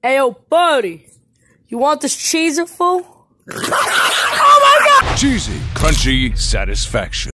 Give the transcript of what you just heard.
Hey, yo, buddy. You want this cheesy, fool? Oh, my God! Cheesy, crunchy satisfaction.